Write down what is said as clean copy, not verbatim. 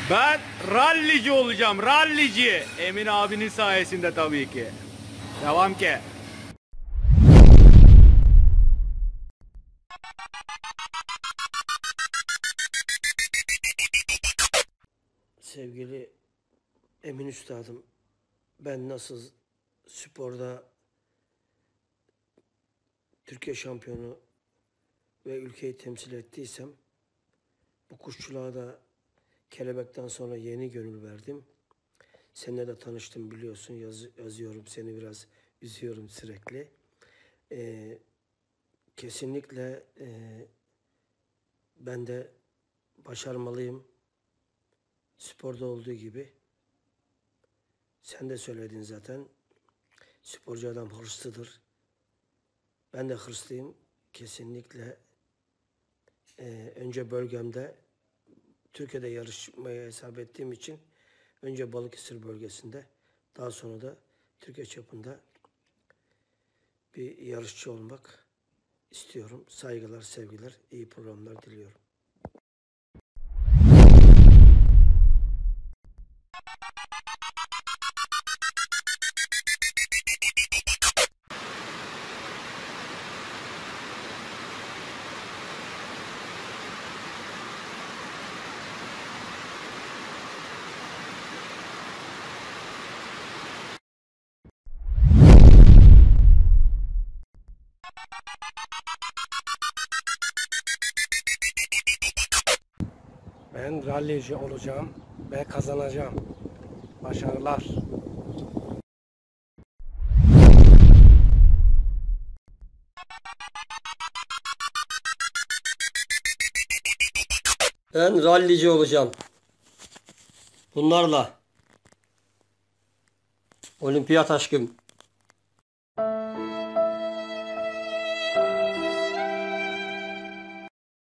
Ben rallici olacağım, rallici. Emin abinin sayesinde tabii ki. Devam ki. Sevgili Emin Üstadım, ben nasıl sporda Türkiye şampiyonu ve ülkeyi temsil ettiysem, bu kuşçuluğa da kelebekten sonra yeni gönül verdim. Seninle de tanıştım biliyorsun, yazıyorum, seni biraz üzüyorum sürekli. Kesinlikle ben de başarmalıyım. Sporda olduğu gibi. Sen de söyledin zaten. Sporcu adam hırslıdır. Ben de hırslıyım. Kesinlikle önce bölgemde Türkiye'de yarışmaya hesap ettiğim için önce Balıkesir bölgesinde, daha sonra da Türkiye çapında bir yarışçı olmak istiyorum. Saygılar, sevgiler, iyi programlar diliyorum. Ben rallici olacağım ve kazanacağım. Başarılar. Ben rallici olacağım. Bunlarla. Olimpiyat aşkım.